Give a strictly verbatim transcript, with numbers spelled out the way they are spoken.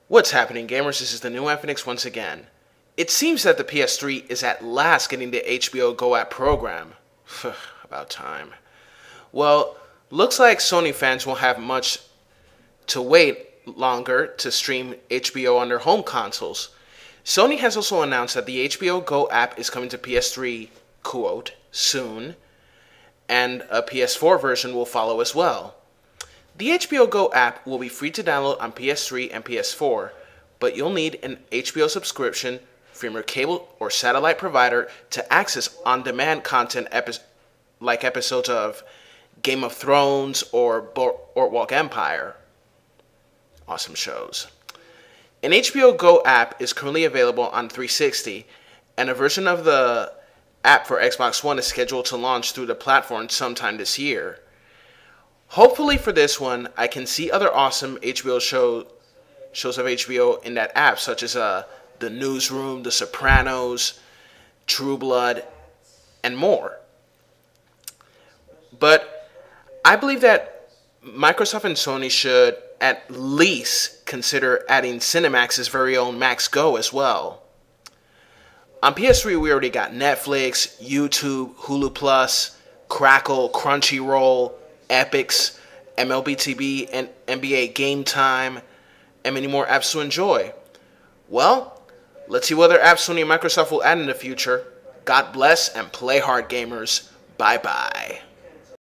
What's happening, gamers? This is the new Infinix once again. It seems that the P S three is at last getting the H B O Go app program. About time. Well, looks like Sony fans won't have much to wait longer to stream H B O on their home consoles. Sony has also announced that the H B O Go app is coming to P S three, quote, soon, and a P S four version will follow as well. The H B O Go app will be free to download on P S three and P S four, but you'll need an H B O subscription from your cable or satellite provider to access on-demand content epi- like episodes of Game of Thrones or Boardwalk Empire. Awesome shows. An H B O Go app is currently available on three sixty, and a version of the app for Xbox One is scheduled to launch through the platform sometime this year. Hopefully for this one, I can see other awesome H B O show, shows of H B O in that app, such as uh, The Newsroom, The Sopranos, True Blood, and more. But I believe that Microsoft and Sony should at least consider adding Cinemax's very own Max Go as well. On P S three, we already got Netflix, YouTube, Hulu Plus, Crackle, Crunchyroll, Epix, M L B T V, and N B A Game Time, and many more apps to enjoy. Well, let's see what other apps Sony and Microsoft will add in the future. God bless and play hard, gamers. Bye-bye.